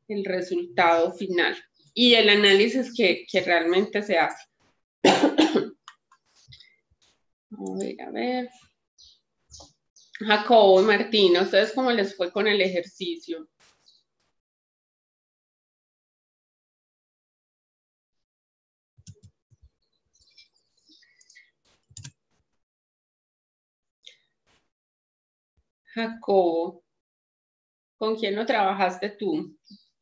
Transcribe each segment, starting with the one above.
el resultado final y el análisis que realmente se hace. A ver. Jacobo y Martina, ¿ustedes cómo les fue con el ejercicio? Jacobo, ¿con quién lo trabajaste tú?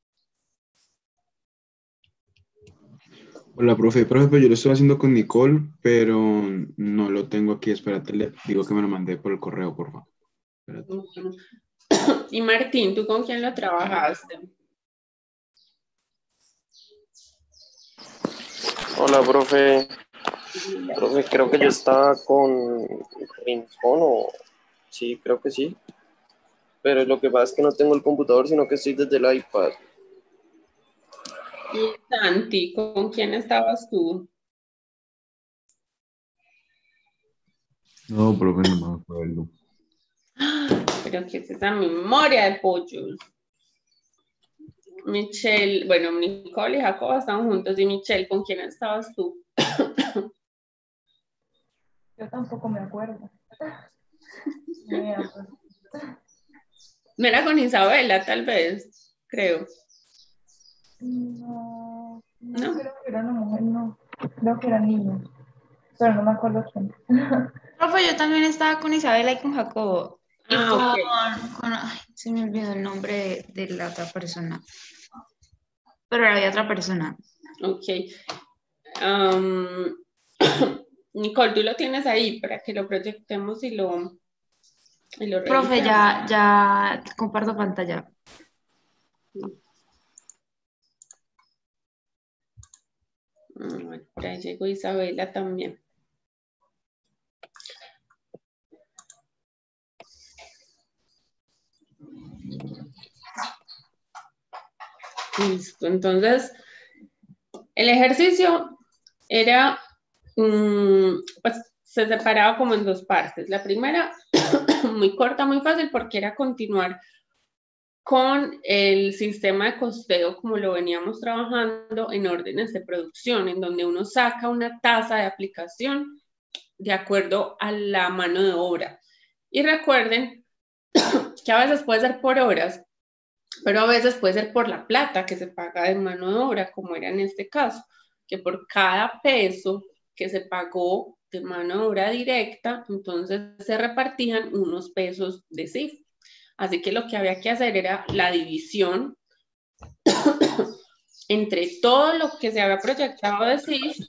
Hola, profe, pues yo lo estoy haciendo con Nicole, pero no lo tengo aquí. Espérate, le digo que me lo mandé por el correo, por favor. Y Martín, ¿tú con quién lo trabajaste? Hola, profe. Profe, creo que yo estaba con Rincón o... Sí, creo que sí. Pero lo que pasa es que no tengo el computador, sino que estoy desde el iPad. Y Santi, ¿con quién estabas tú? No, profe, no me acuerdo. Pero ¿qué es esa memoria de pollos? Michelle, bueno, Nicole y Jacobo estaban juntos. Y Michelle, ¿con quién estabas tú? Yo tampoco me acuerdo. No era con Isabela, tal vez, creo. No, ¿No? creo que era una mujer, no. Creo que era niño. Pero no me acuerdo quién. Profe, yo también estaba con Isabela y con Jacobo. Y Okay. ay, se me olvidó el nombre de la otra persona. Pero había otra persona. Ok. Nicole, tú lo tienes ahí para que lo proyectemos y lo Profe, revisemos. ya comparto pantalla. Bueno, por ahí llegó Isabela también. Listo, entonces el ejercicio era, pues se separaba como en dos partes. La primera, muy corta, muy fácil, porque era continuar con el sistema de costeo como lo veníamos trabajando en órdenes de producción, en donde uno saca una tasa de aplicación de acuerdo a la mano de obra. Y recuerden que a veces puede ser por horas, pero a veces puede ser por la plata que se paga de mano de obra, como era en este caso, que por cada peso que se pagó de mano de obra directa, entonces se repartían unos pesos de CIF. Así que lo que había que hacer era la división entre todo lo que se había proyectado de CIF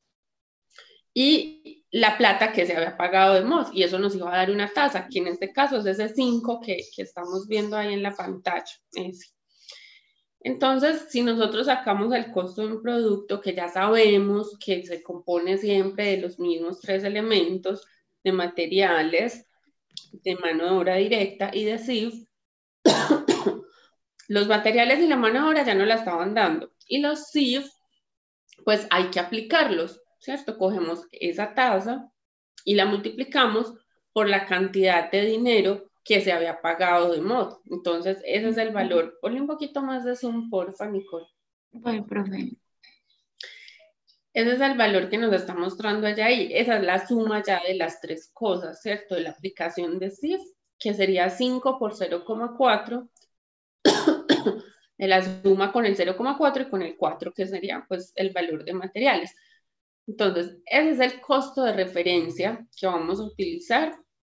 y la plata que se había pagado de MOS, y eso nos iba a dar una tasa, que en este caso es ese 5 que estamos viendo ahí en la pantalla. Ese. Entonces, si nosotros sacamos el costo de un producto que ya sabemos que se compone siempre de los mismos 3 elementos de materiales, de mano de obra directa y de CIF, los materiales y la mano de obra ya no la estaban dando. Y los CIF, pues hay que aplicarlos, ¿cierto? Cogemos esa tasa y la multiplicamos por la cantidad de dinero que se había pagado de MOD. Entonces, ese es el valor. Ponle un poquito más de zoom, porfa, Nicole. Voy, profe. Ese es el valor que nos está mostrando allá ahí. Esa es la suma ya de las tres cosas, ¿cierto? De la aplicación de CIF, que sería 5 por 0,4, de la suma con el 0,4 y con el 4, que sería pues el valor de materiales. Entonces, ese es el costo de referencia que vamos a utilizar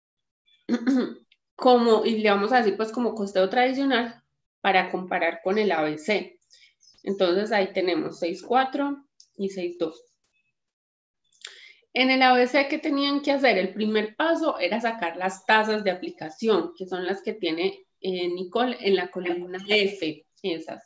como, y le vamos a decir pues como costeo tradicional para comparar con el ABC. Entonces, ahí tenemos 6,4 y 6,2. En el ABC, ¿qué tenían que hacer? El primer paso era sacar las tasas de aplicación, que son las que tiene Nicole en la columna F, esas.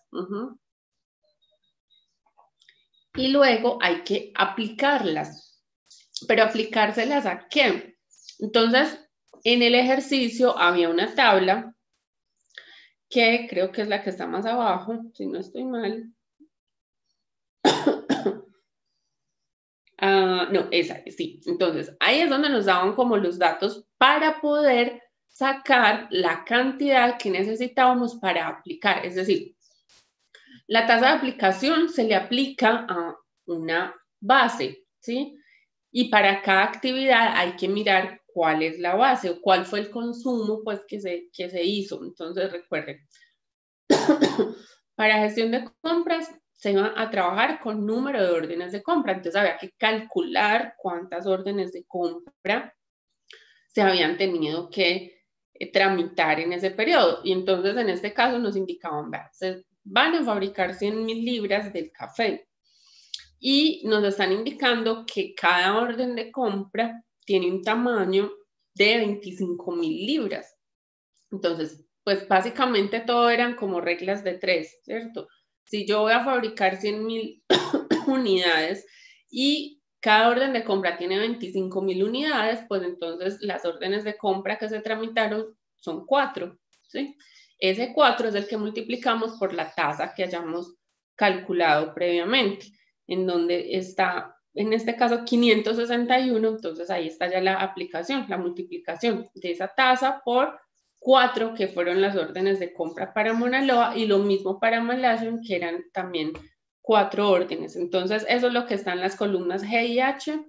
Y luego hay que aplicarlas. ¿Pero aplicárselas a qué? Entonces, en el ejercicio había una tabla que creo que es la que está más abajo, si no estoy mal. No, esa, sí. Entonces, ahí es donde nos daban como los datos para poder sacar la cantidad que necesitábamos para aplicar. Es decir, La tasa de aplicación se le aplica a una base, ¿sí? Y para cada actividad hay que mirar cuál es la base o cuál fue el consumo pues, que se hizo. Entonces, recuerden, para gestión de compras se iba a trabajar con número de órdenes de compra. Entonces, había que calcular cuántas órdenes de compra se habían tenido que tramitar en ese periodo. Y entonces, en este caso, nos indicaban, se van a fabricar 100.000 libras del café. Y nos están indicando que cada orden de compra tiene un tamaño de 25.000 libras. Entonces, pues básicamente todo eran como reglas de 3, ¿cierto? Si yo voy a fabricar 100.000 unidades y cada orden de compra tiene 25.000 unidades, pues entonces las órdenes de compra que se tramitaron son 4, ¿sí? Ese 4 es el que multiplicamos por la tasa que hayamos calculado previamente, en donde está, en este caso, 561, entonces ahí está ya la aplicación, la multiplicación de esa tasa por 4, que fueron las órdenes de compra para Mauna Loa, y lo mismo para Malaysian, que eran también 4 órdenes. Entonces, eso es lo que está en las columnas G y H,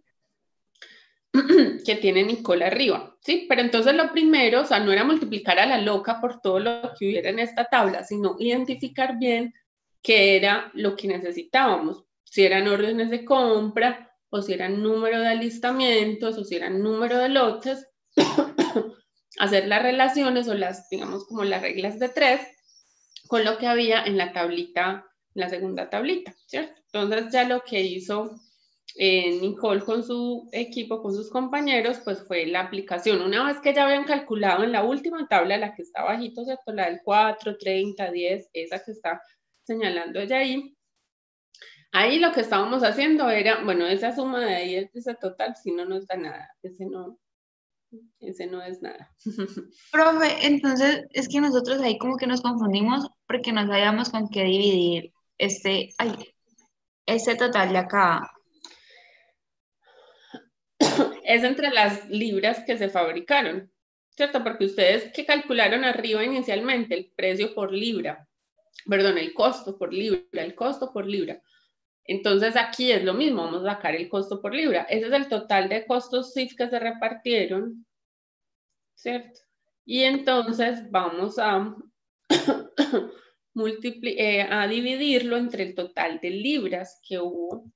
que tiene Nicole arriba, ¿sí? Pero entonces lo primero, o sea, no era multiplicar a la loca por todo lo que hubiera en esta tabla, sino identificar bien qué era lo que necesitábamos, si eran órdenes de compra, o si eran número de alistamientos, o si eran número de lotes, hacer las relaciones o las, digamos, como las reglas de 3 con lo que había en la tablita, en la segunda tablita, ¿cierto? Entonces ya lo que hizo Nicole con su equipo, con sus compañeros, pues fue la aplicación. Una vez que ya habían calculado en la última tabla, la que está bajito, ¿cierto? La del 4, 30, 10, esa que está señalando ella ahí. Ahí lo que estábamos haciendo era, bueno, esa suma de ahí es ese total, si no nos da nada, ese no es nada. Profe, entonces es que nosotros ahí como que nos confundimos porque no sabíamos con qué dividir este total de acá. Es entre las libras que se fabricaron, ¿cierto? Porque ustedes que calcularon arriba inicialmente el precio por libra, perdón, el costo por libra. Entonces aquí es lo mismo, vamos a sacar el costo por libra. Ese es el total de costos CIF que se repartieron, ¿cierto? Y entonces vamos a, a dividirlo entre el total de libras que hubo,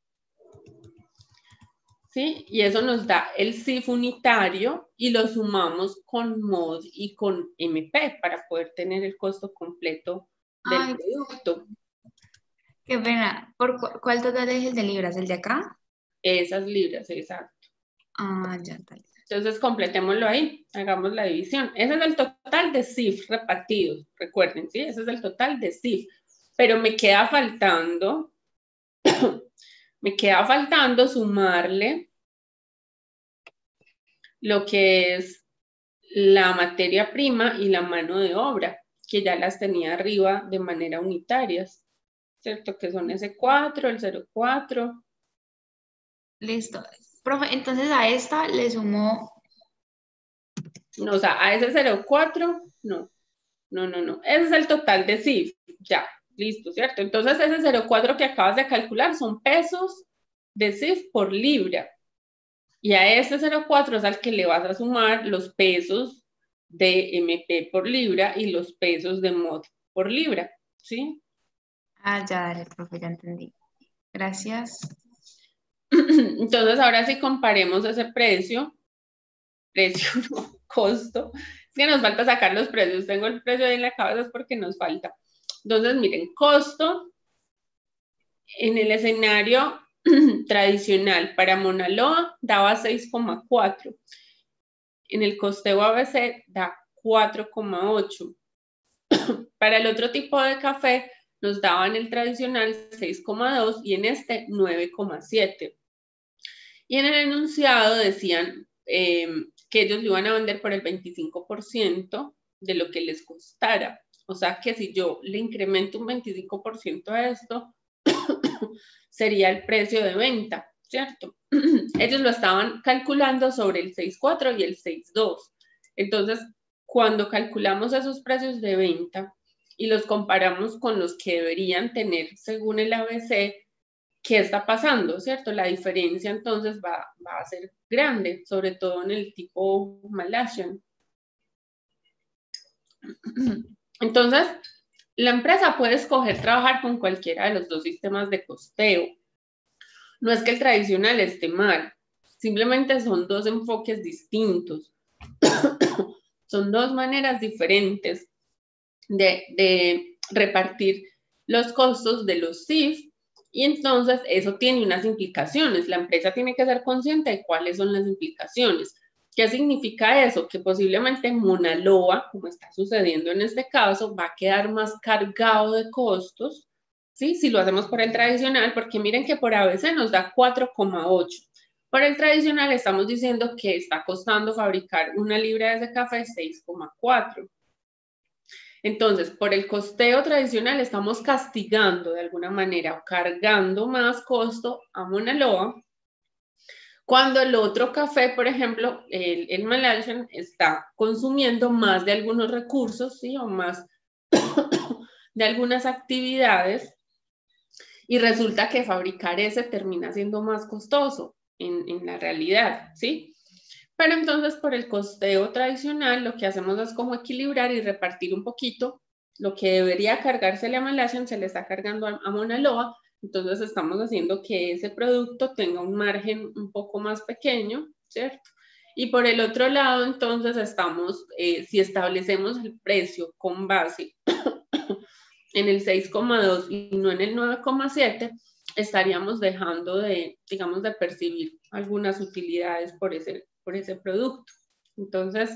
¿sí? Y eso nos da el CIF unitario y lo sumamos con MOD y con MP para poder tener el costo completo del producto. Qué pena. ¿Cuál total es el de libras? ¿El de acá? Esas libras, exacto. Ya tal. Entonces completémoslo ahí, hagamos la división. Ese es el total de CIF repartidos, recuerden, ¿sí? Ese es el total de CIF. Pero me queda faltando, sumarle lo que es la materia prima y la mano de obra, que ya las tenía arriba de manera unitarias, ¿cierto? Que son ese 4, el 0,4. Listo. Profe, entonces a esta le sumó... No, o sea, a ese 0,4, no. Ese es el total de CIF, ya, listo, ¿cierto? Entonces ese 0,4 que acabas de calcular son pesos de CIF por libra. Y a este 0,4 es al que le vas a sumar los pesos de MP por libra y los pesos de MOD por libra, ¿sí? ya, dale, profe, ya entendí. Gracias. Entonces ahora sí comparemos ese precio no, costo. Es que nos falta sacar los precios. Tengo el precio ahí en la cabeza es porque nos falta. Entonces, miren, costo en el escenario tradicional para Mauna Loa daba 6,4. En el costeo ABC da 4,8. Para el otro tipo de café nos daban el tradicional 6,2 y en este 9,7. Y en el enunciado decían que ellos lo iban a vender por el 25% de lo que les costara. O sea que si yo le incremento un 25% a esto, sería el precio de venta, ¿cierto? Ellos lo estaban calculando sobre el 6,4 y el 6,2. Entonces, cuando calculamos esos precios de venta y los comparamos con los que deberían tener según el ABC, ¿qué está pasando, cierto? La diferencia entonces va a ser grande, sobre todo en el tipo Malaysian. Entonces, la empresa puede escoger trabajar con cualquiera de los dos sistemas de costeo. No es que el tradicional esté mal, simplemente son dos enfoques distintos. Son dos maneras diferentes de repartir los costos de los CIF, y entonces eso tiene unas implicaciones. La empresa tiene que ser consciente de cuáles son las implicaciones. ¿Qué significa eso? Que posiblemente Maunaloa, como está sucediendo en este caso, va a quedar más cargado de costos, ¿sí? Si lo hacemos por el tradicional, porque miren que por ABC nos da 4,8. Por el tradicional estamos diciendo que está costando fabricar una libra de ese café 6,4. Entonces, por el costeo tradicional estamos castigando de alguna manera o cargando más costo a Maunaloa, cuando el otro café, por ejemplo, el Malaysian, está consumiendo más de algunos recursos, ¿sí? O más de algunas actividades, y resulta que fabricar ese termina siendo más costoso en la realidad, ¿sí? Pero entonces por el costeo tradicional lo que hacemos es como equilibrar y repartir un poquito. Lo que debería cargársele a Malaysian se le está cargando a Maunaloa, entonces estamos haciendo que ese producto tenga un margen un poco más pequeño, ¿cierto? Y por el otro lado, entonces estamos, si establecemos el precio con base en el 6,2 y no en el 9,7, estaríamos dejando de, digamos, de percibir algunas utilidades por ese producto. Entonces,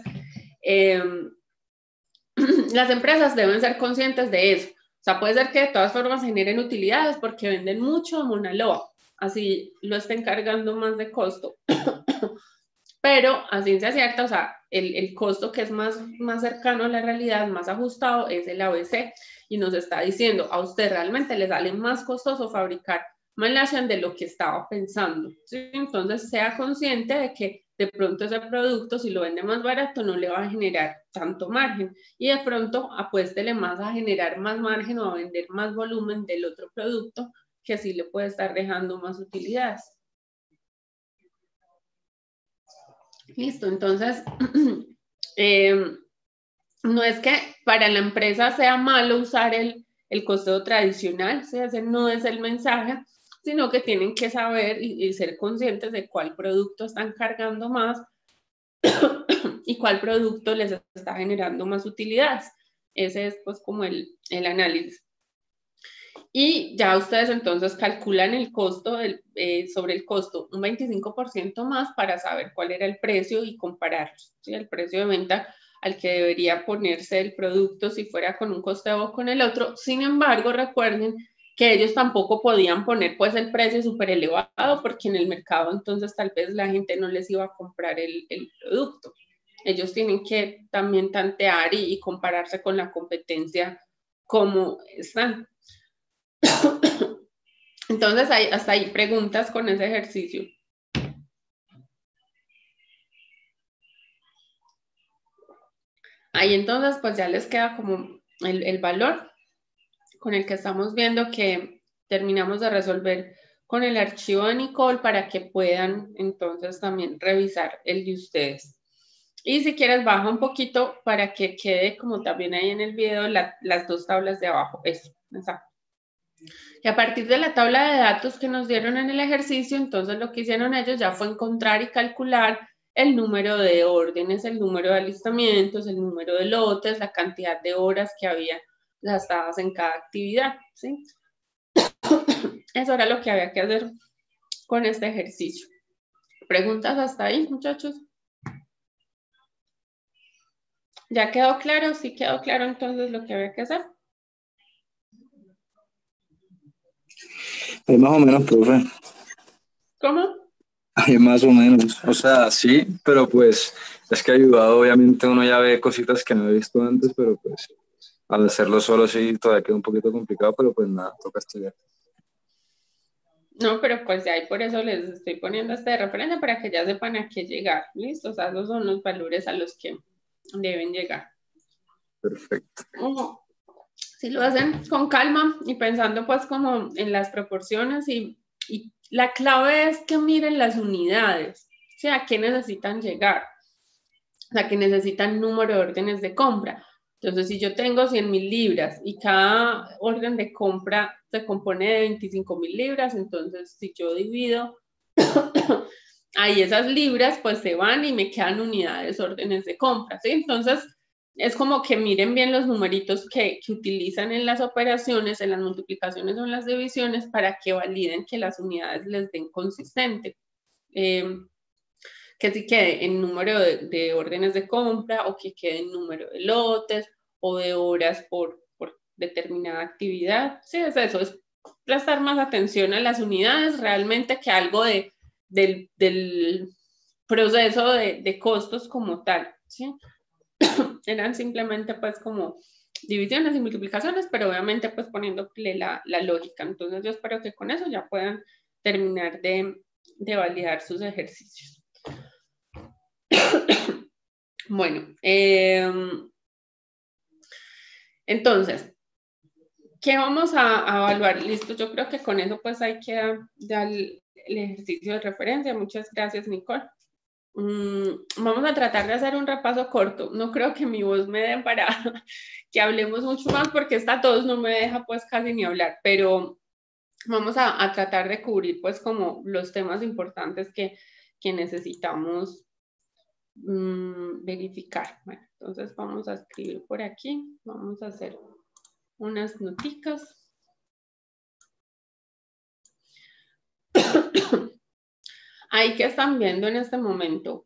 las empresas deben ser conscientes de eso. O sea, puede ser que de todas formas generen utilidades porque venden mucho a Maunaloa, así lo estén cargando más de costo. Pero a ciencia cierta, o sea, el costo que es más cercano a la realidad, más ajustado, es el ABC, y nos está diciendo, a usted realmente le sale más costoso fabricar Malaysian de lo que estaba pensando, ¿sí? Entonces, sea consciente de que de pronto ese producto, si lo vende más barato, no le va a generar tanto margen, y de pronto apuéstele más a generar más margen o a vender más volumen del otro producto, que sí le puede estar dejando más utilidades. Listo, entonces, no es que para la empresa sea malo usar el costeo tradicional, ¿sí? Ese no es el mensaje, sino que tienen que saber y ser conscientes de cuál producto están cargando más y cuál producto les está generando más utilidades. Ese es pues como el análisis. Y ya ustedes entonces calculan el costo sobre el costo un 25% más para saber cuál era el precio y compararlos, ¿sí? El precio de venta al que debería ponerse el producto si fuera con un costeo o con el otro. Sin embargo, recuerden que ellos tampoco podían poner pues el precio súper elevado porque en el mercado entonces tal vez la gente no les iba a comprar el producto. Ellos tienen que también tantear y compararse con la competencia como están. Entonces, hasta ahí preguntas con ese ejercicio. Ahí entonces, pues ya les queda como el valor con el que estamos viendo que terminamos de resolver con el archivo de Nicole para que puedan entonces también revisar el de ustedes. Y si quieres, baja un poquito para que quede como también ahí en el video las dos tablas de abajo. Eso, exacto. Y a partir de la tabla de datos que nos dieron en el ejercicio, entonces lo que hicieron ellos ya fue encontrar y calcular el número de órdenes, el número de alistamientos, el número de lotes, la cantidad de horas que había gastadas en cada actividad, ¿sí? Eso era lo que había que hacer con este ejercicio. ¿Preguntas hasta ahí, muchachos? ¿Ya quedó claro? ¿Sí quedó claro entonces lo que había que hacer? Más o menos, profe. ¿Cómo? Más o menos. O sea, sí, pero pues es que ha ayudado. Obviamente uno ya ve cositas que no he visto antes, pero pues al hacerlo solo sí todavía queda un poquito complicado, pero pues nada, toca estudiar. No, pero pues ya ahí por eso les estoy poniendo este de referencia para que ya sepan a qué llegar. ¿Listo? O sea, esos son los valores a los que deben llegar. Perfecto. Si lo hacen con calma y pensando pues como en las proporciones y la clave es que miren las unidades, o sea, a qué necesitan llegar, o sea, que necesitan número de órdenes de compra. Entonces, si yo tengo 100.000 libras y cada orden de compra se compone de 25.000 libras, entonces si yo divido ahí esas libras, pues se van y me quedan unidades, órdenes de compra, ¿sí? Entonces, es como que miren bien los numeritos que utilizan en las operaciones, en las multiplicaciones o en las divisiones para que validen que las unidades les den consistente. Que si quede en número de órdenes de compra o que quede en número de lotes o de horas por determinada actividad. Sí, es eso, es prestar más atención a las unidades realmente que algo del proceso de costos como tal, ¿sí? Eran simplemente pues como divisiones y multiplicaciones, pero obviamente pues poniéndole la lógica. Entonces yo espero que con eso ya puedan terminar de validar sus ejercicios. Bueno, entonces, ¿qué vamos a evaluar? Listo, yo creo que con eso pues hay que dar el ejercicio de referencia. Muchas gracias, Nicole. Vamos a tratar de hacer un repaso corto. No creo que mi voz me dé para que hablemos mucho más porque esta tos no me deja pues casi ni hablar, pero vamos a tratar de cubrir pues como los temas importantes que necesitamos verificar. Bueno, entonces vamos a escribir por aquí, vamos a hacer unas noticas. Ahí que están viendo en este momento.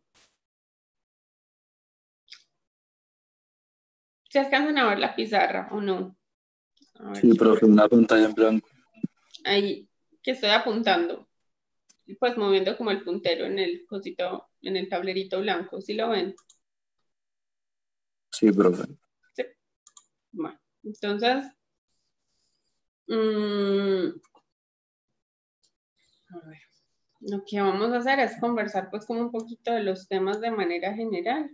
¿Se alcanzan a ver la pizarra o no? A ver, sí, profe, una pantalla en blanco. Ahí que estoy apuntando, pues moviendo como el puntero en el cosito, en el tablerito blanco, ¿sí lo ven? Sí, profe. Sí. Bueno, entonces, a ver, lo que vamos a hacer es conversar pues como un poquito de los temas de manera general.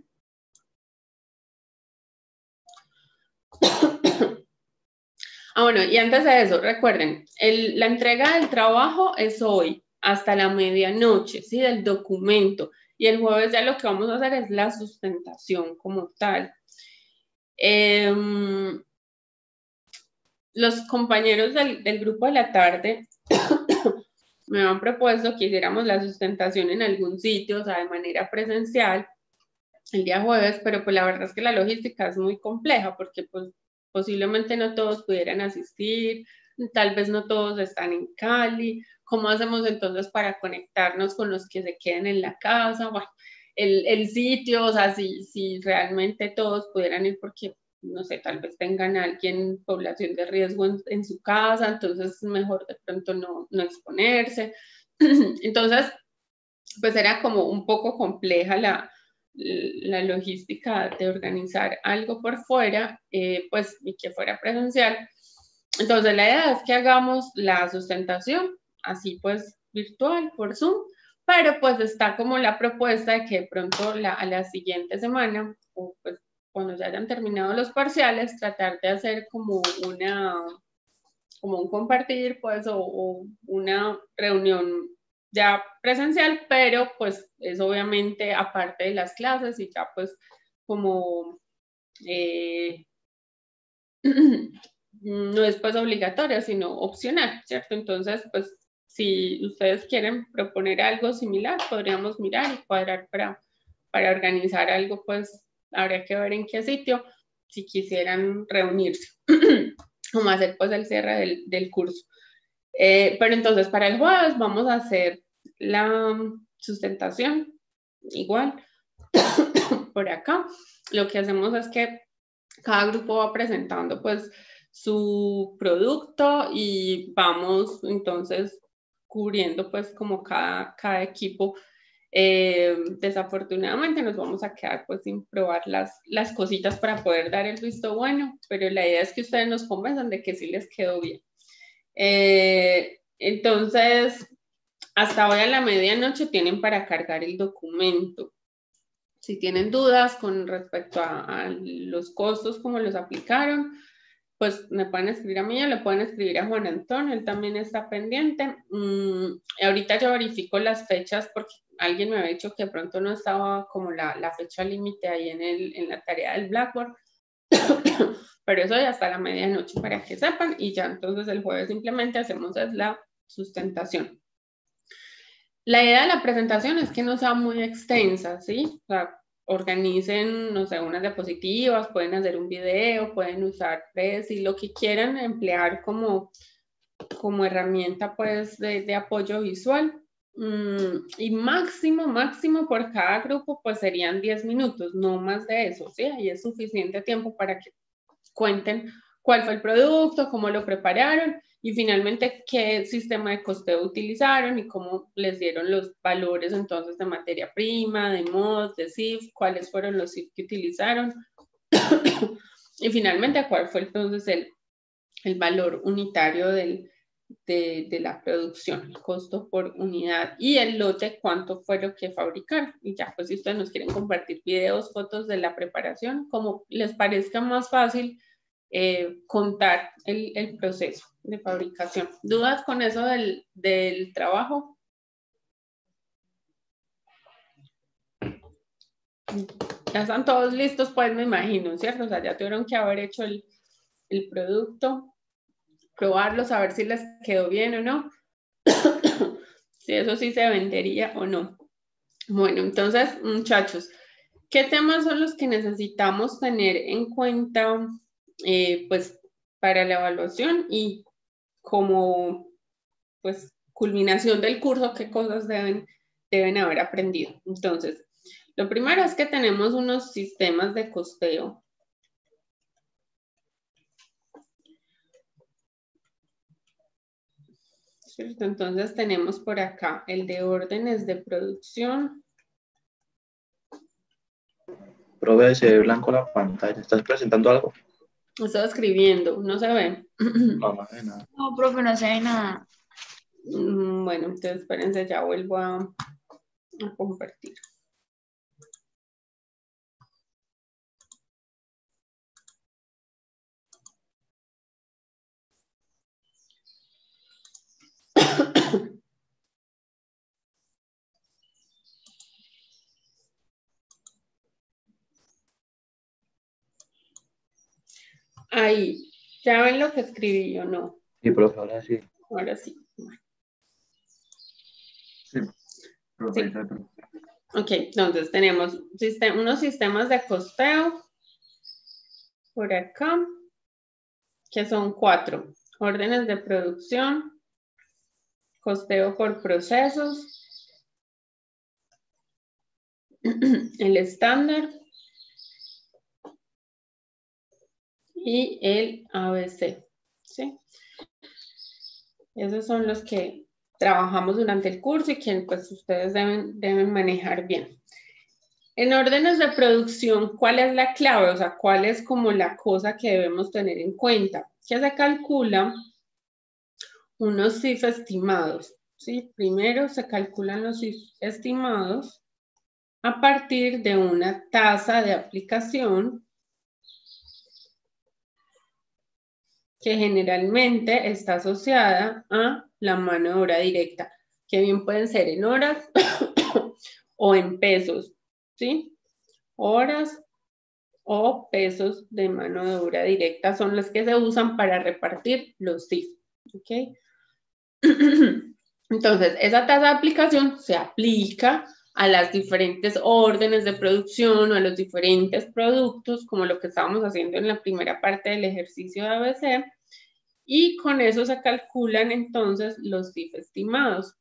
Bueno, y antes de eso, recuerden, la entrega del trabajo es hoy, hasta la medianoche, ¿sí? Del documento. Y el jueves ya lo que vamos a hacer es la sustentación como tal. Los compañeros del grupo de la tarde me han propuesto que hiciéramos la sustentación en algún sitio, o sea, de manera presencial, el día jueves, pero pues la verdad es que la logística es muy compleja porque pues posiblemente no todos pudieran asistir, tal vez no todos están en Cali. ¿Cómo hacemos entonces para conectarnos con los que se queden en la casa? Bueno, el sitio, o sea, si realmente todos pudieran ir porque, no sé, tal vez tengan a alguien, población de riesgo en su casa, entonces es mejor de pronto no exponerse. Entonces, pues era como un poco compleja la logística de organizar algo por fuera, pues, y que fuera presencial. Entonces, la idea es que hagamos la sustentación, así pues, virtual, por Zoom, pero pues está como la propuesta de que de pronto a la siguiente semana, o pues cuando ya hayan terminado los parciales, tratar de hacer como un compartir, pues, o una reunión ya presencial, pero pues es obviamente aparte de las clases y ya pues como no es pues obligatoria, sino opcional, ¿cierto? Entonces, pues si ustedes quieren proponer algo similar, podríamos mirar y cuadrar para organizar algo, pues habría que ver en qué sitio, si quisieran reunirse, como hacer pues el cierre del curso. Pero entonces para el jueves vamos a hacer la sustentación igual por acá. Lo que hacemos es que cada grupo va presentando pues su producto y vamos entonces cubriendo pues como cada equipo. Desafortunadamente nos vamos a quedar pues sin probar las cositas para poder dar el visto bueno, pero la idea es que ustedes nos convenzan de que sí les quedó bien. Entonces, hasta hoy a la medianoche tienen para cargar el documento. Si tienen dudas con respecto a los costos, cómo los aplicaron, pues me pueden escribir a mí o le pueden escribir a Juan Antonio, él también está pendiente. Ahorita yo verifico las fechas porque alguien me había dicho que de pronto no estaba como la fecha límite ahí en la tarea del Blackboard, pero eso ya hasta la medianoche para que sepan, y ya entonces el jueves simplemente hacemos la sustentación. La idea de la presentación es que no sea muy extensa, ¿sí? O sea, organicen, no sé, unas diapositivas, pueden hacer un video, pueden usar Prezi, lo que quieran emplear como herramienta, pues, de apoyo visual. Y máximo por cada grupo, pues, serían 10 minutos, no más de eso, ¿sí? Ahí es suficiente tiempo para que cuenten cuál fue el producto, cómo lo prepararon y finalmente qué sistema de costeo utilizaron y cómo les dieron los valores entonces de materia prima, de MOS, de CIF, cuáles fueron los CIF que utilizaron y finalmente cuál fue entonces el valor unitario de la producción, el costo por unidad y el lote, cuánto fue lo que fabricaron. Y ya, pues si ustedes nos quieren compartir videos, fotos de la preparación, como les parezca más fácil contar el proceso de fabricación. ¿Dudas con eso del trabajo? Ya están todos listos, pues me imagino, ¿cierto? O sea, ya tuvieron que haber hecho el producto, probarlo, saber si les quedó bien o no, si eso sí se vendería o no. Bueno, entonces, muchachos, ¿qué temas son los que necesitamos tener en cuenta, pues, para la evaluación y como, pues, culminación del curso, qué cosas deben haber aprendido? Entonces, lo primero es que tenemos unos sistemas de costeo. ¿Cierto? Entonces tenemos por acá el de órdenes de producción. Profe, se ve blanco la pantalla. ¿Estás presentando algo? Estoy escribiendo, no se ve. No, no ve nada. No, profe, no se ve nada. Bueno, entonces espérense, ya vuelvo a compartir. Ahí, ¿ya ven lo que escribí o no? Sí, profe, ahora sí. Ahora sí. Sí, profe, Sí. Ok, entonces tenemos unos sistemas de costeo por acá, que son 4. Órdenes de producción, costeo por procesos, el estándar y el ABC, ¿sí? Esos son los que trabajamos durante el curso y que pues ustedes deben manejar bien. En órdenes de producción, ¿cuál es la clave? O sea, ¿cuál es como la cosa que debemos tener en cuenta? Que se calcula unos CIF estimados, ¿sí? Primero se calculan los CIF estimados a partir de una tasa de aplicación que generalmente está asociada a la mano de obra directa, que bien pueden ser en horas o en pesos, ¿sí? Horas o pesos de mano de obra directa son los que se usan para repartir los CIF, ¿ok? Entonces, esa tasa de aplicación se aplica a las diferentes órdenes de producción o a los diferentes productos, como lo que estábamos haciendo en la primera parte del ejercicio de ABC, y con eso se calculan entonces los CIF estimados.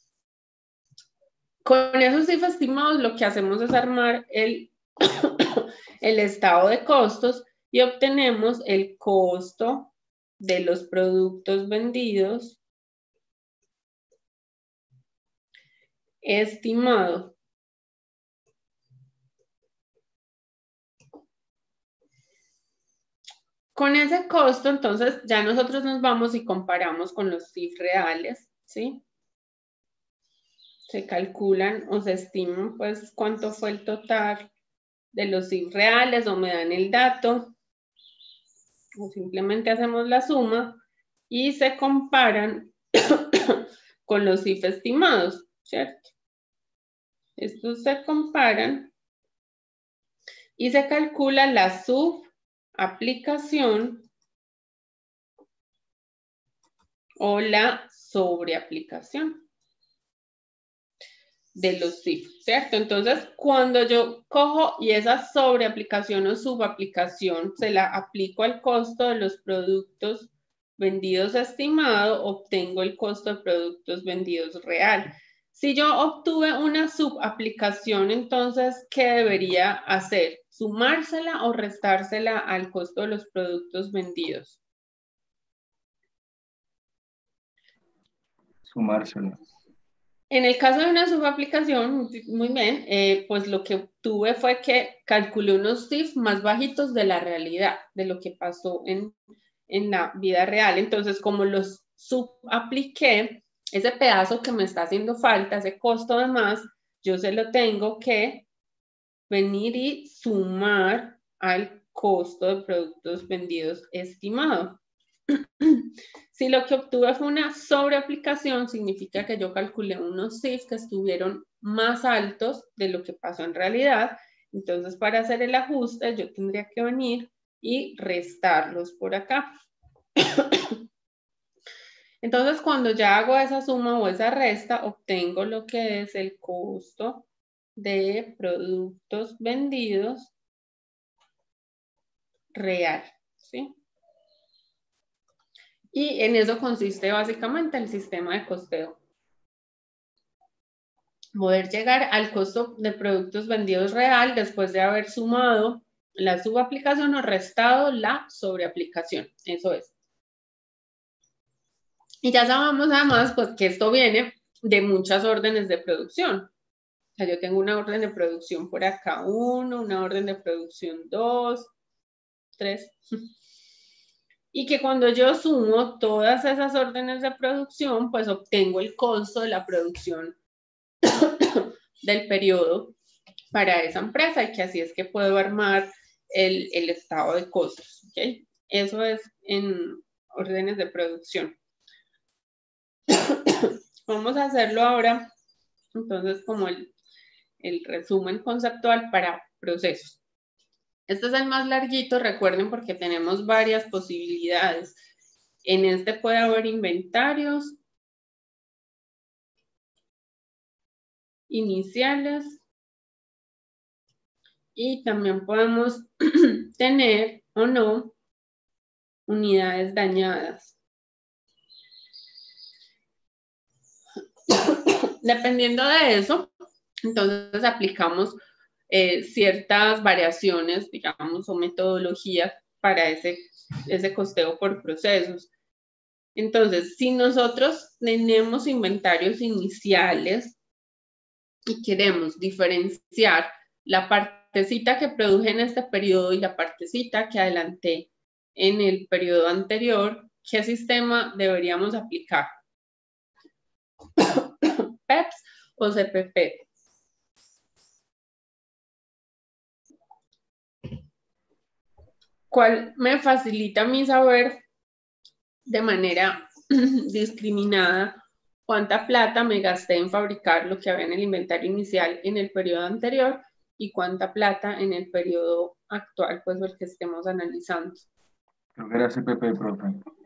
Con esos CIF estimados lo que hacemos es armar el estado de costos y obtenemos el costo de los productos vendidos estimado. Con ese costo, entonces, ya nosotros nos vamos y comparamos con los CIF reales, ¿sí? Se calculan o se estiman, pues, cuánto fue el total de los CIF reales o me dan el dato. o simplemente hacemos la suma y se comparan con los if estimados, ¿cierto? Estos se comparan y se calcula la subaplicación o la sobreaplicación de los if, ¿cierto? Entonces, cuando yo cojo y esa sobreaplicación o subaplicación se la aplico al costo de los productos vendidos estimado, obtengo el costo de productos vendidos real. Si yo obtuve una subaplicación, entonces, ¿qué debería hacer? ¿Sumársela o restársela al costo de los productos vendidos? Sumárselo. En el caso de una subaplicación, muy bien, pues lo que obtuve fue que calculé unos if más bajitos de la realidad, de lo que pasó en la vida real. Entonces, como los subapliqué, ese pedazo que me está haciendo falta, ese costo de más, yo se lo tengo que venir y sumar al costo de productos vendidos estimado. Si lo que obtuve fue una sobreaplicación, significa que yo calculé unos if que estuvieron más altos de lo que pasó en realidad. Entonces, para hacer el ajuste, yo tendría que venir y restarlos por acá. Entonces, cuando ya hago esa suma o esa resta, obtengo lo que es el costo de productos vendidos real, ¿sí? Y en eso consiste básicamente el sistema de costeo. Poder llegar al costo de productos vendidos real después de haber sumado la subaplicación o restado la sobreaplicación. Eso es. Y ya sabemos además pues, que esto viene de muchas órdenes de producción. O sea, yo tengo una orden de producción por acá 1, una orden de producción 2, 3. Y que cuando yo sumo todas esas órdenes de producción, pues obtengo el costo de la producción del periodo para esa empresa y que así es que puedo armar el estado de costos. ¿Okay? Eso es en órdenes de producción. Vamos a hacerlo ahora, entonces, como el resumen conceptual para procesos. Este es el más larguito, recuerden, porque tenemos varias posibilidades. En este puede haber inventarios iniciales y también podemos tener o no unidades dañadas. Dependiendo de eso, entonces aplicamos ciertas variaciones, digamos, o metodologías para ese costeo por procesos. Entonces, si nosotros tenemos inventarios iniciales y queremos diferenciar la partecita que produje en este periodo y la partecita que adelanté en el periodo anterior, ¿qué sistema deberíamos aplicar? PEPS o CPP. ¿Cuál me facilita a mí saber de manera discriminada cuánta plata me gasté en fabricar lo que había en el inventario inicial en el periodo anterior y cuánta plata en el periodo actual, pues el que estemos analizando? Creo que era CPP, profe.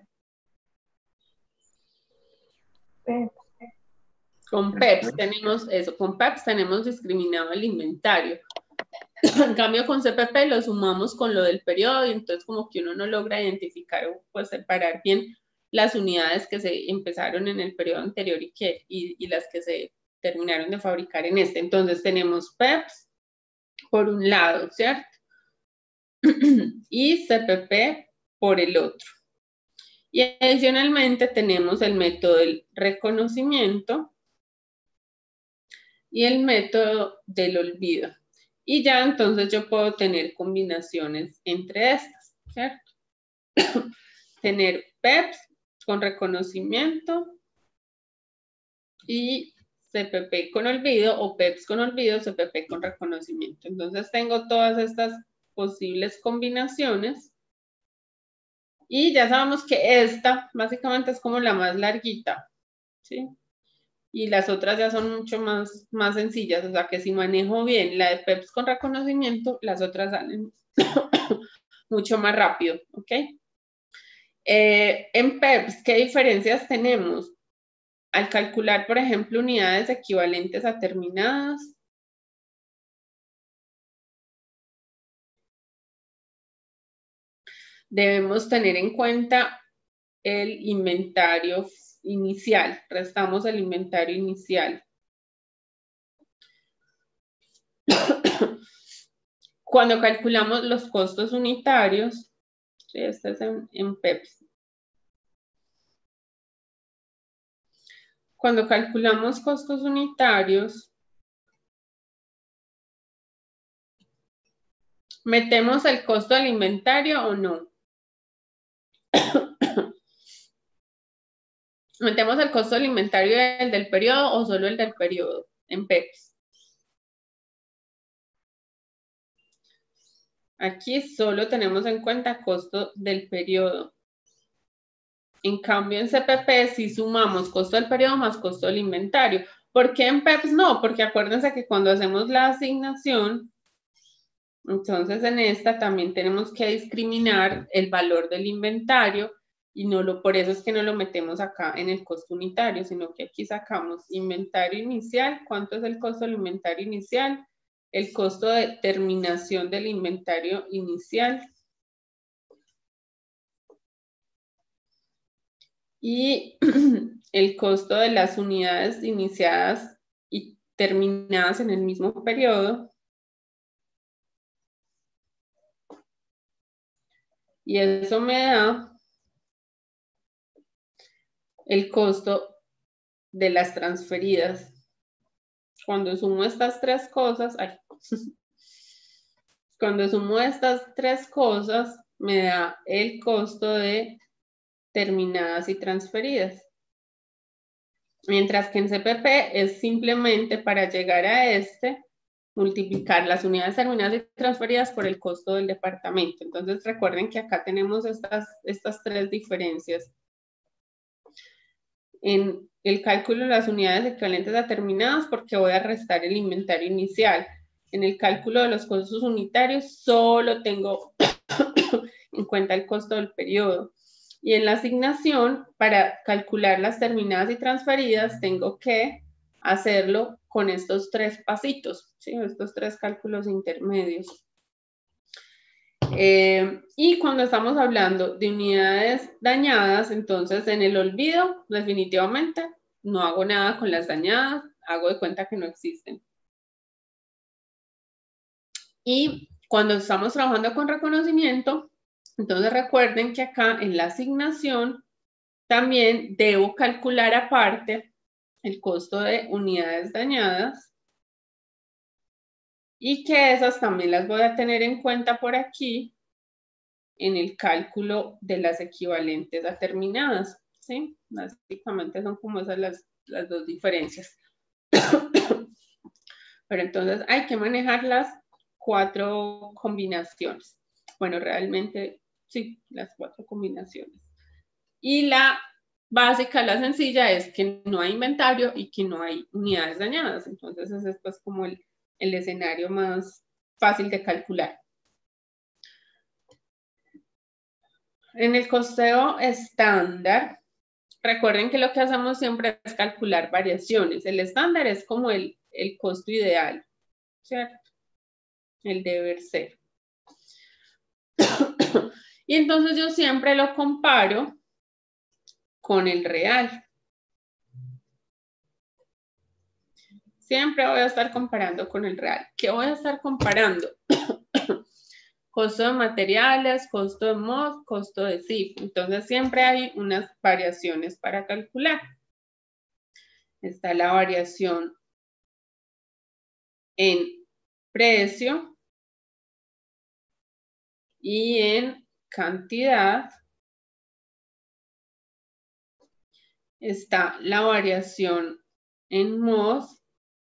Con PEPS tenemos eso, con PEPS tenemos discriminado el inventario. En cambio, con CPP lo sumamos con lo del periodo y entonces como que uno no logra identificar o pues separar bien las unidades que se empezaron en el periodo anterior y las que se terminaron de fabricar en este. Entonces tenemos PEPS por un lado, ¿cierto? Y CPP por el otro. Y adicionalmente tenemos el método del reconocimiento y el método del olvido. Y ya entonces yo puedo tener combinaciones entre estas, ¿cierto? Tener PEPS con reconocimiento y CPP con olvido o PEPS con olvido, CPP con reconocimiento. Entonces tengo todas estas posibles combinaciones Y ya sabemos que esta básicamente es como la más larguita, ¿sí? Y las otras ya son mucho más sencillas, o sea que si manejo bien la de PEPs con reconocimiento, las otras salen mucho más rápido, ¿ok? En PEPs, ¿qué diferencias tenemos? Al calcular, por ejemplo, unidades equivalentes a terminadas, debemos tener en cuenta el inventario inicial, restamos el inventario inicial. Cuando calculamos los costos unitarios, ¿sí? Este es en PEPs. Cuando calculamos costos unitarios, ¿metemos el costo del inventario o no? ¿Metemos el costo del inventario el del periodo o solo el del periodo en PEPs? Aquí solo tenemos en cuenta costo del periodo. En cambio, en CPP sí sumamos costo del periodo más costo del inventario. ¿Por qué en PEPs no? Porque acuérdense que cuando hacemos la asignación, entonces en esta también tenemos que discriminar el valor del inventario y por eso es que no lo metemos acá en el costo unitario, sino que aquí sacamos inventario inicial. ¿Cuánto es el costo del inventario inicial? El costo de terminación del inventario inicial. Y el costo de las unidades iniciadas y terminadas en el mismo periodo. Y eso me da el costo de las transferidas. Cuando sumo estas tres cosas, cuando sumo estas tres cosas, me da el costo de terminadas y transferidas. Mientras que en CPP es simplemente para llegar a multiplicar las unidades terminadas y transferidas por el costo del departamento. Entonces recuerden que acá tenemos estas tres diferencias. En el cálculo de las unidades equivalentes a terminadas, porque voy a restar el inventario inicial. En el cálculo de los costos unitarios, solo tengo en cuenta el costo del periodo. Y en la asignación, para calcular las terminadas y transferidas, tengo que hacerlo con estos tres pasitos, ¿sí? Estos tres cálculos intermedios. Y cuando estamos hablando de unidades dañadas, entonces en el olvido, definitivamente, no hago nada con las dañadas, hago de cuenta que no existen. Y cuando estamos trabajando con reconocimiento, entonces recuerden que acá en la asignación también debo calcular aparte el costo de unidades dañadas y que esas también las voy a tener en cuenta por aquí en el cálculo de las equivalentes a terminadas, ¿sí? Básicamente son como esas las dos diferencias. Pero entonces hay que manejar las 4 combinaciones. Bueno, realmente sí, las 4 combinaciones. Y la básica, la sencilla, es que no hay inventario y que no hay unidades dañadas. Entonces ese es pues como el escenario más fácil de calcular. En el costeo estándar, recuerden que lo que hacemos siempre es calcular variaciones. El estándar es como el costo ideal, ¿cierto? El deber ser. Y entonces yo siempre lo comparo con el real. Siempre voy a estar comparando con el real. ¿Qué voy a estar comparando? Costo de materiales, costo de MOS, costo de CIF. Entonces siempre hay unas variaciones para calcular. Está la variación en precio y en cantidad. Está la variación en MOS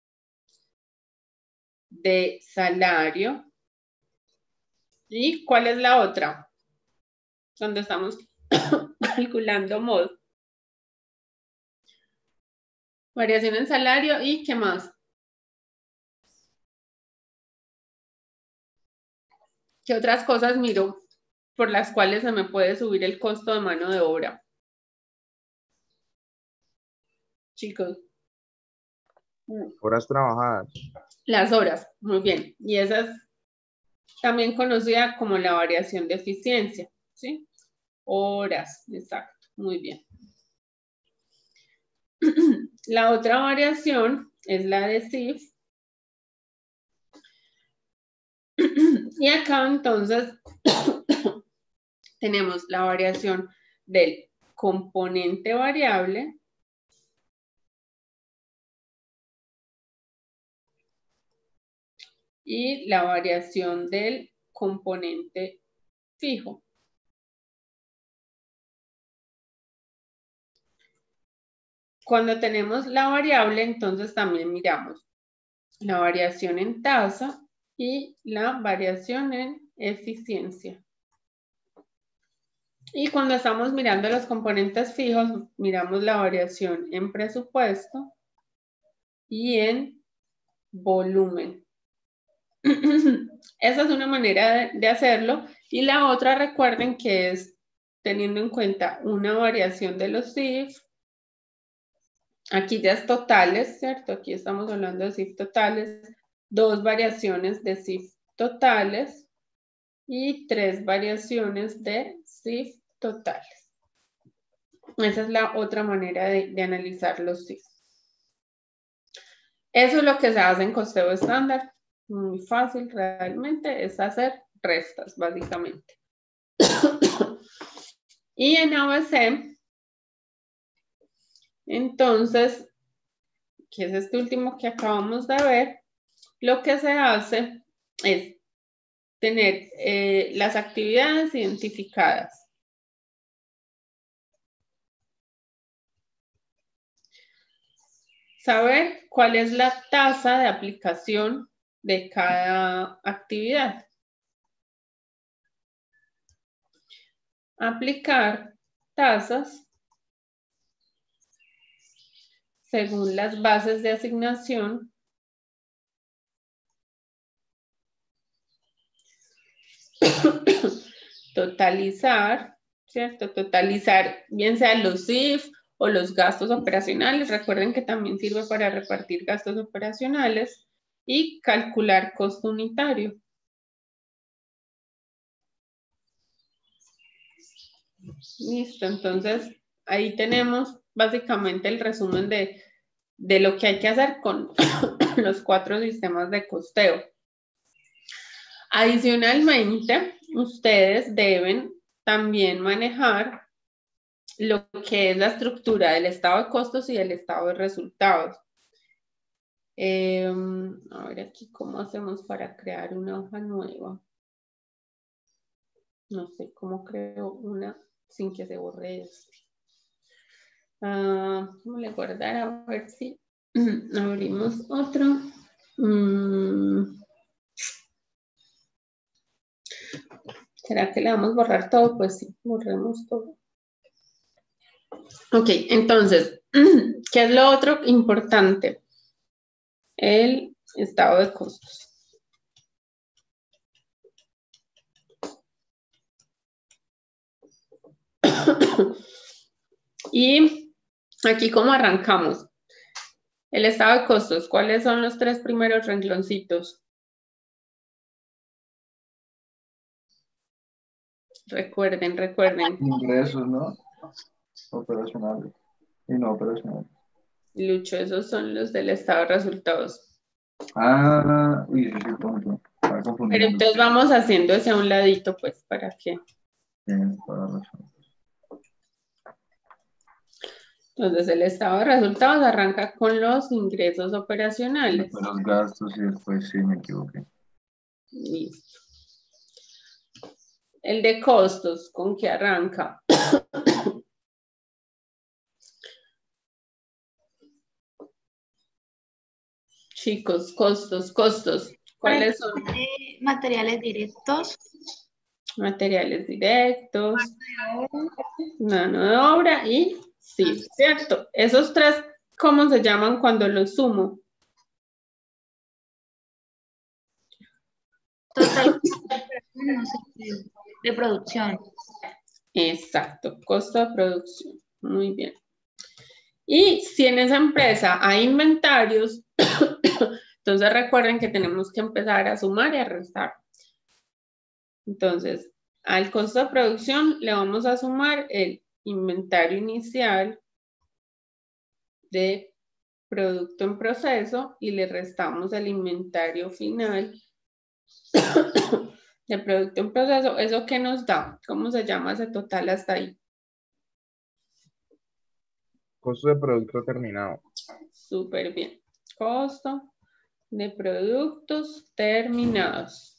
de salario. ¿Y cuál es la otra? Donde estamos calculando mod. Variación en salario y ¿qué más? ¿Qué otras cosas miro por las cuales se me puede subir el costo de mano de obra? Chicos. Horas trabajadas. Las horas, muy bien. Y esa es también conocida como la variación de eficiencia, ¿sí? Horas, exacto, muy bien. La otra variación es la de SIF. Y acá entonces tenemos la variación del componente variable y la variación del componente fijo. Cuando tenemos la variable, entonces también miramos la variación en tasa y la variación en eficiencia. Y cuando estamos mirando los componentes fijos, miramos la variación en presupuesto y en volumen. Esa es una manera de hacerlo. Y la otra, recuerden que es teniendo en cuenta una variación de los SIF. Aquí ya es totales, ¿cierto? Aquí estamos hablando de SIF totales. 2 variaciones de SIF totales y 3 variaciones de SIF totales. Esa es la otra manera de analizar los SIF. Eso es lo que se hace en costeo estándar. Muy fácil realmente, es hacer restas, básicamente. Y en ABC, entonces, que es este último que acabamos de ver, lo que se hace es tener las actividades identificadas. Saber cuál es la tasa de aplicación de cada actividad. Aplicar tasas según las bases de asignación totalizar, ¿cierto? Totalizar bien sean los SIF o los gastos operacionales. Recuerden que también sirve para repartir gastos operacionales y calcular costo unitario. Listo, entonces ahí tenemos básicamente el resumen de lo que hay que hacer con los 4 sistemas de costeo. Adicionalmente, ustedes deben también manejar lo que es la estructura del estado de costos y del estado de resultados. A ver aquí cómo hacemos para crear una hoja nueva. No sé cómo creo una sin que se borre esto. Vamos a guardar a ver si abrimos otro. ¿Será que le vamos a borrar todo? Pues sí, borremos todo. Ok, entonces, ¿qué es lo otro importante? El estado de costos. Y aquí, ¿cómo arrancamos? El estado de costos, ¿cuáles son los 3 primeros rengloncitos? Recuerden. Ingresos, ¿no? Operacionales y no operacionales. Lucho, esos son los del estado de resultados. Uy, eso sí, punto. Pero entonces vamos haciendo ese a un ladito, pues, ¿para qué? Tienes toda la razón. Entonces, el estado de resultados arranca con los ingresos operacionales. Después los gastos y después sí me equivoqué. Listo. El de costos, ¿con qué arranca? Chicos, costos. ¿Cuáles son? Materiales directos. Materiales directos, mano de obra y sí, ¿cierto? Esos tres, ¿cómo se llaman cuando los sumo? Total, no sé qué, de producción. Exacto, costo de producción. Muy bien. Y si en esa empresa hay inventarios, entonces recuerden que tenemos que empezar a sumar y a restar. Entonces, al costo de producción le vamos a sumar el inventario inicial de producto en proceso y le restamos el inventario final de producto en proceso. ¿Eso qué nos da? ¿Cómo se llama ese total hasta ahí? Costo de producto terminado. Súper bien. Costo de productos terminados.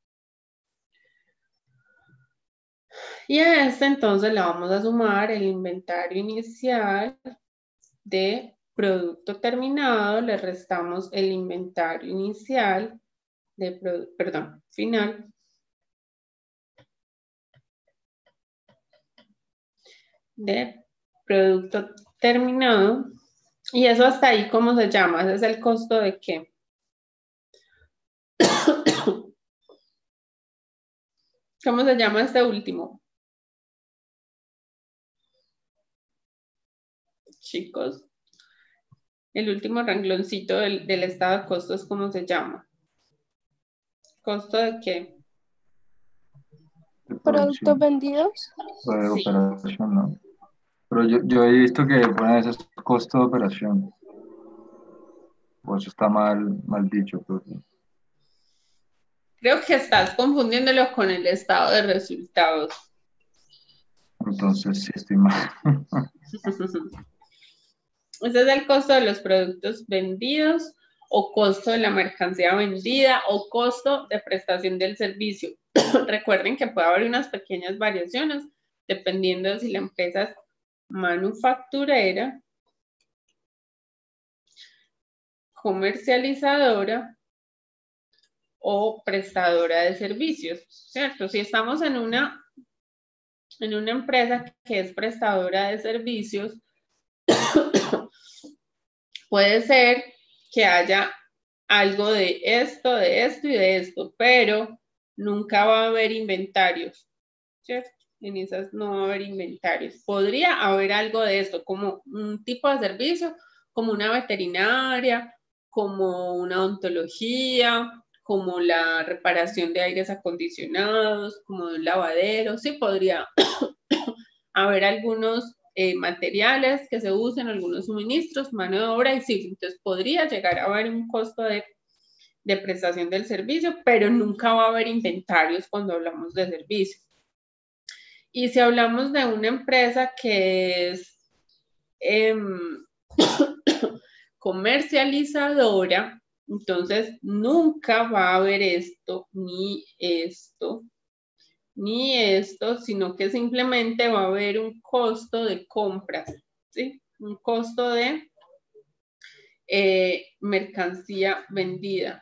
Y a este entonces le vamos a sumar el inventario inicial de producto terminado, le restamos el inventario inicial de final de producto terminado. Y eso hasta ahí, ¿cómo se llama? Ese es el costo de qué. ¿Cómo se llama este último? Chicos, el último rengloncito del estado de costos, ¿cómo se llama? ¿Costo de qué? ¿Productos vendidos? De Sí. operación, ¿no? Pero yo he visto que ponen ese costo de operación. O eso está mal dicho, profe. Creo que estás confundiéndolo con el estado de resultados. Entonces sí estoy mal. Ese es el costo de los productos vendidos o costo de la mercancía vendida o costo de prestación del servicio. Recuerden que puede haber unas pequeñas variaciones dependiendo de si la empresa es manufacturera, comercializadora o prestadora de servicios, ¿cierto? Si estamos en una empresa que es prestadora de servicios, puede ser que haya algo de esto y de esto, pero nunca va a haber inventarios, ¿cierto? En esas no va a haber inventarios. Podría haber algo de esto, como un tipo de servicio, como una veterinaria, como una odontología, como la reparación de aires acondicionados, como un lavadero, sí podría haber algunos materiales que se usen, algunos suministros, mano de obra y sí, entonces podría llegar a haber un costo de prestación del servicio, pero nunca va a haber inventarios cuando hablamos de servicio. Y si hablamos de una empresa que es comercializadora, entonces nunca va a haber esto, ni esto, ni esto, sino que simplemente va a haber un costo de compras, ¿sí? Un costo de mercancía vendida.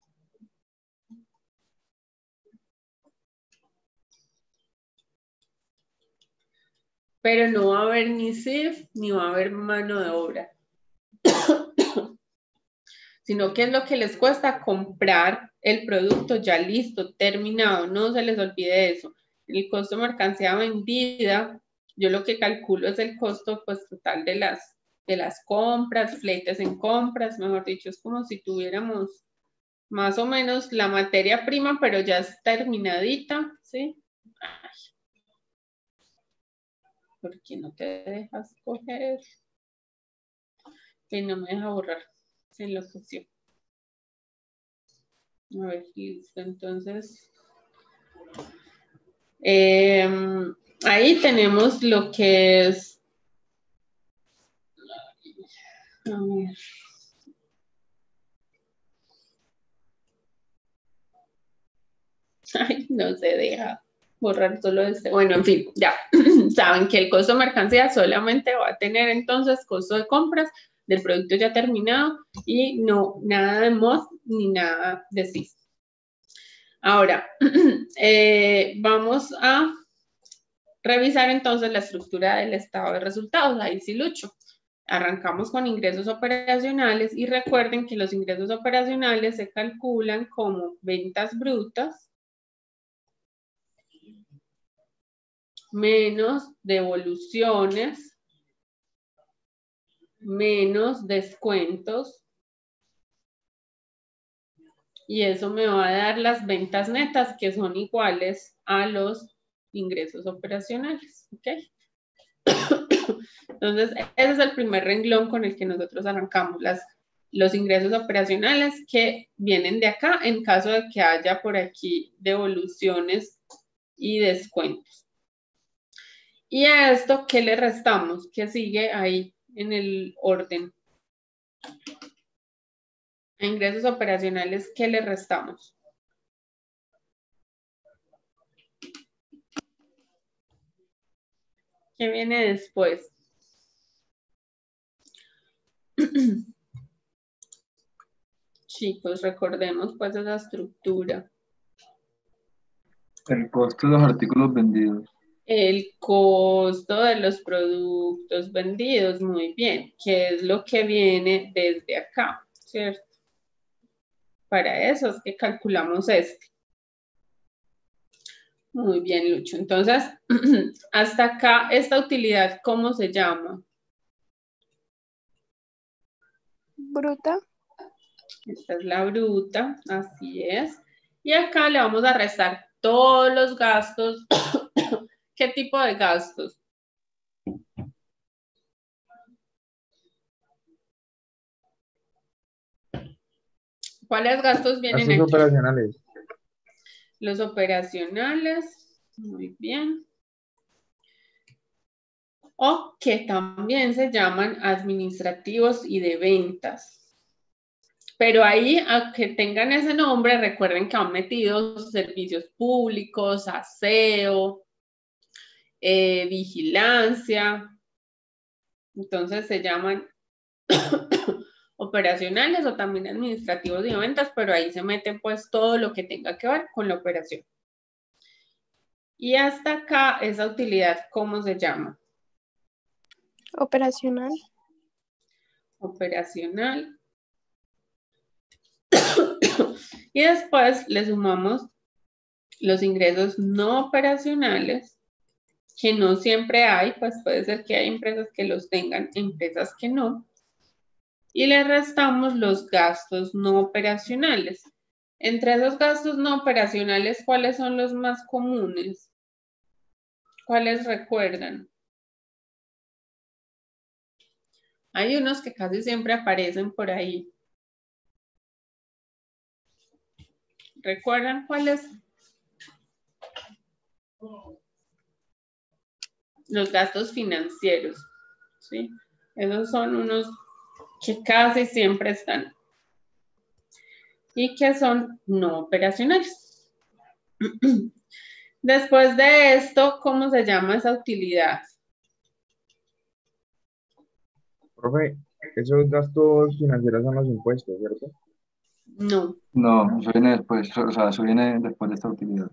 Pero no va a haber ni CIF, ni va a haber mano de obra. Sino que es lo que les cuesta comprar el producto ya listo, terminado, no se les olvide eso. El costo de mercancía vendida, yo lo que calculo es el costo pues total de las compras, fletes en compras, mejor dicho, es como si tuviéramos más o menos la materia prima, pero ya es terminadita, ¿sí? Ay, ¿por qué no te dejas coger? Que no me deja borrar, se enloqueció. A ver, listo, entonces ahí tenemos lo que es, a ver, ay, no se deja borrar solo este, bueno, en fin, ya saben que el costo de mercancía solamente va a tener entonces costo de compras del producto ya terminado y no nada de MOS ni nada de CIF. Ahora, vamos a revisar entonces la estructura del estado de resultados. Ahí sí, Lucho. Arrancamos con ingresos operacionales y recuerden que los ingresos operacionales se calculan como ventas brutas menos devoluciones menos descuentos y eso me va a dar las ventas netas que son iguales a los ingresos operacionales, ¿ok? Entonces, ese es el primer renglón con el que nosotros arrancamos, los ingresos operacionales que vienen de acá en caso de que haya por aquí devoluciones y descuentos. Y a esto, ¿qué le restamos? ¿Qué sigue ahí en el orden? A ingresos operacionales, ¿qué le restamos? ¿Qué viene después? Chicos, recordemos pues esa estructura. El costo de los artículos vendidos. El costo de los productos vendidos, muy bien, que es lo que viene desde acá, ¿cierto? Para eso es que calculamos este. Muy bien, Lucho. Entonces, hasta acá, esta utilidad, ¿cómo se llama? Bruta. Esta es la bruta, así es. Y acá le vamos a restar todos los gastos. ¿Qué tipo de gastos? ¿Cuáles gastos vienen Gastos aquí? operacionales. Los operacionales, muy bien. O que también se llaman administrativos y de ventas. Pero ahí, aunque tengan ese nombre, recuerden que han metido servicios públicos, aseo, vigilancia. Entonces se llaman operacionales o también administrativos y de ventas, pero ahí se mete pues todo lo que tenga que ver con la operación. Y hasta acá, esa utilidad, ¿cómo se llama? Operacional. Operacional. Y después le sumamos los ingresos no operacionales, que no siempre hay, pues puede ser que hay empresas que los tengan, empresas que no. Y le restamos los gastos no operacionales. Entre esos gastos no operacionales, ¿cuáles son los más comunes? ¿Cuáles recuerdan? Hay unos que casi siempre aparecen por ahí. ¿Recuerdan cuáles? Los gastos financieros, ¿sí? Esos son unos que casi siempre están y que son no operacionales. Después de esto, ¿cómo se llama esa utilidad? Profe, esos gastos financieros son los impuestos, ¿cierto? No. No, eso viene después, o sea, eso viene después de esta utilidad.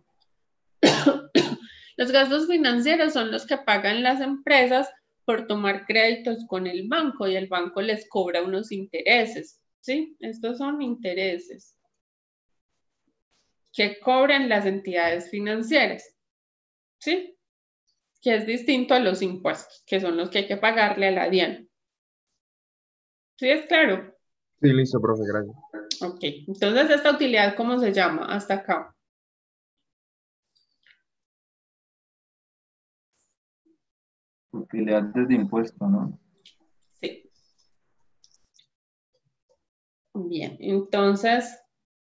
Los gastos financieros son los que pagan las empresas por tomar créditos con el banco y el banco les cobra unos intereses, ¿sí? Estos son intereses que cobran las entidades financieras, ¿sí? Que es distinto a los impuestos, que son los que hay que pagarle a la DIAN. ¿Sí es claro? Sí, listo, profe, gracias. Ok, entonces esta utilidad, ¿cómo se llama? Hasta acá. Utilidades de impuesto, ¿no? Sí. Bien, entonces,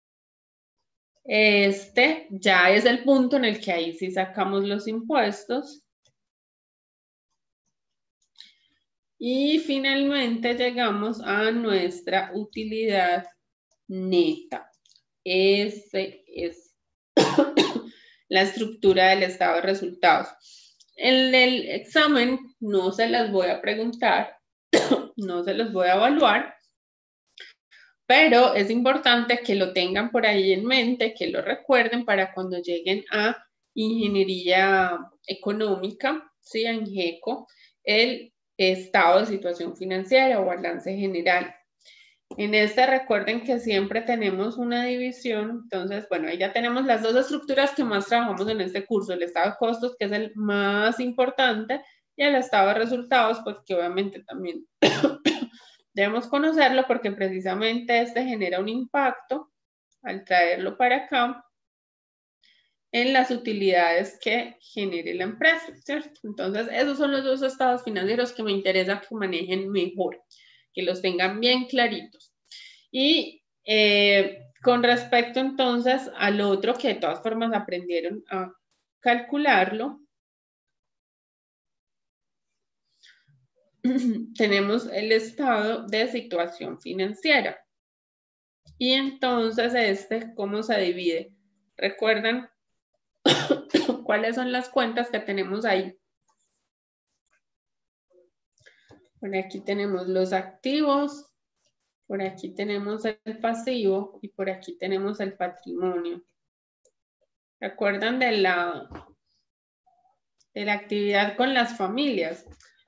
este ya es el punto en el que ahí sí sacamos los impuestos. Y finalmente llegamos a nuestra utilidad neta. Ese es la estructura del estado de resultados. En el examen no se las voy a preguntar, no se los voy a evaluar, Pero es importante que lo tengan por ahí en mente, que lo recuerden para cuando lleguen a ingeniería económica, ¿sí? A INGECO, el estado de situación financiera o balance general. En este recuerden que siempre tenemos una división, entonces, bueno, ahí ya tenemos las dos estructuras que más trabajamos en este curso, el estado de costos, que es el más importante, y el estado de resultados, pues que obviamente también debemos conocerlo porque precisamente este genera un impacto al traerlo para acá en las utilidades que genere la empresa, ¿cierto? Entonces, esos son los dos estados financieros que me interesa que manejen mejor, que los tengan bien claritos. Y con respecto entonces al otro, que de todas formas aprendieron a calcularlo, tenemos el estado de situación financiera. Y entonces ¿cómo se divide? ¿Recuerdan cuáles son las cuentas que tenemos ahí? Por aquí tenemos los activos, por aquí tenemos el pasivo y por aquí tenemos el patrimonio. ¿Recuerdan de la actividad con las familias?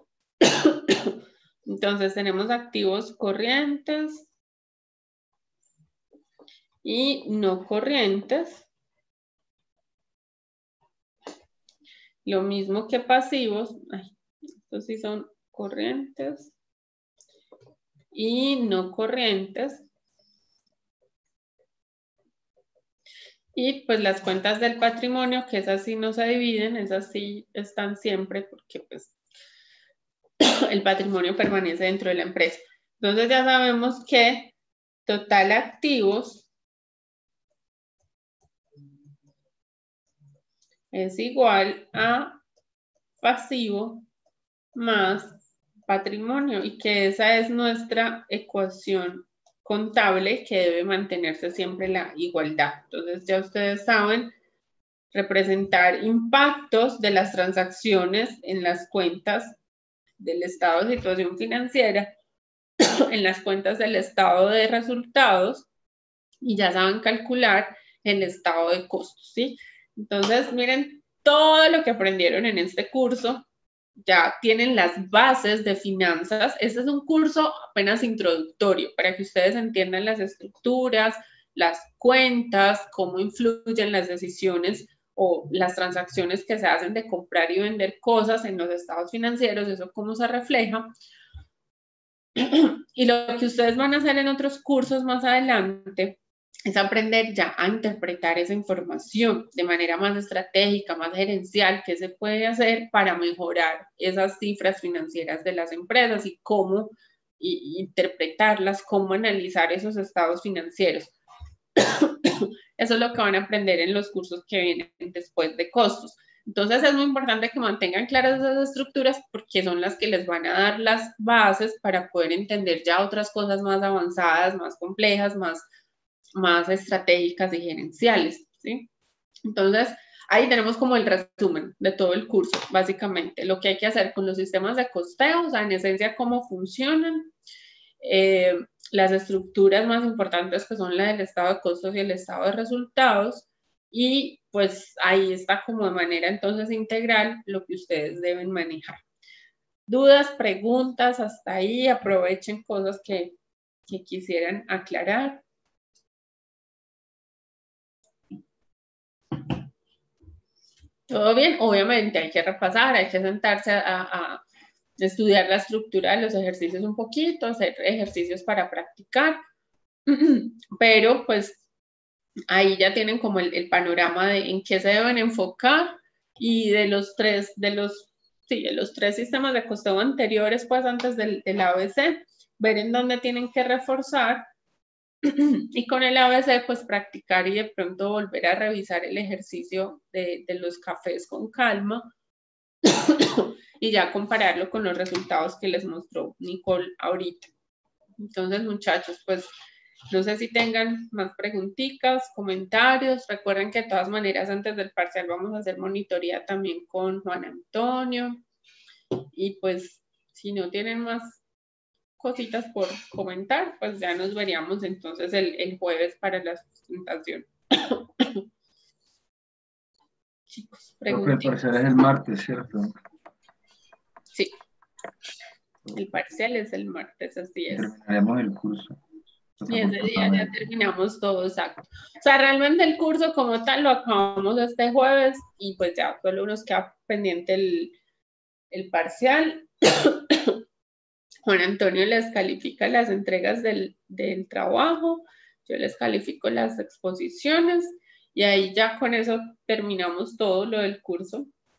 Entonces tenemos activos corrientes y no corrientes. Lo mismo que pasivos. Ay, estos sí son corrientes y no corrientes. Y pues las cuentas del patrimonio, que esas sí no se dividen, esas sí están siempre porque pues el patrimonio permanece dentro de la empresa. Entonces ya sabemos que total activos es igual a pasivo más patrimonio y que esa es nuestra ecuación contable que debe mantenerse siempre la igualdad. Entonces ya ustedes saben representar impactos de las transacciones en las cuentas del estado de situación financiera, en las cuentas del estado de resultados y ya saben calcular el estado de costos, ¿sí? Entonces, miren, todo lo que aprendieron en este curso, ya tienen las bases de finanzas. Este es un curso apenas introductorio para que ustedes entiendan las estructuras, las cuentas, cómo influyen las decisiones o las transacciones que se hacen de comprar y vender cosas en los estados financieros, eso cómo se refleja. Y lo que ustedes van a hacer en otros cursos más adelante es aprender ya a interpretar esa información de manera más estratégica, más gerencial, qué se puede hacer para mejorar esas cifras financieras de las empresas y cómo interpretarlas, cómo analizar esos estados financieros. Eso es lo que van a aprender en los cursos que vienen después de costos. Entonces es muy importante que mantengan claras esas estructuras porque son las que les van a dar las bases para poder entender ya otras cosas más avanzadas, más complejas, más estratégicas y gerenciales, ¿sí? Entonces, ahí tenemos como el resumen de todo el curso, básicamente. Lo que hay que hacer con los sistemas de costeo, o sea, en esencia, cómo funcionan, las estructuras más importantes que son la del estado de costos y el estado de resultados, y pues ahí está como de manera entonces integral lo que ustedes deben manejar. Dudas, preguntas, hasta ahí, aprovechen cosas que quisieran aclarar. Todo bien, obviamente hay que repasar, hay que sentarse a estudiar la estructura de los ejercicios un poquito, hacer ejercicios para practicar, pero pues ahí ya tienen como el panorama de en qué se deben enfocar y de los tres sistemas de costeo anteriores, pues antes del ABC, ver en dónde tienen que reforzar. Y con el ABC, pues practicar y de pronto volver a revisar el ejercicio de los cafés con calma y ya compararlo con los resultados que les mostró Nicole ahorita. Entonces, muchachos, pues no sé si tengan más preguntitas, comentarios. Recuerden que de todas maneras antes del parcial vamos a hacer monitoría también con Juan Antonio. Y pues si no tienen más cositas por comentar, pues ya nos veríamos entonces el jueves para la sustentación. Chicos, Creo que el pregunten. parcial es el martes, ¿cierto? Sí, el parcial es el martes, así es. Terminaremos el curso. Y ese día ya terminamos todo, exacto. O sea, realmente el curso como tal lo acabamos este jueves y pues ya solo nos queda pendiente el parcial. Juan Antonio les califica las entregas del trabajo, yo les califico las exposiciones y ahí ya con eso terminamos todo lo del curso.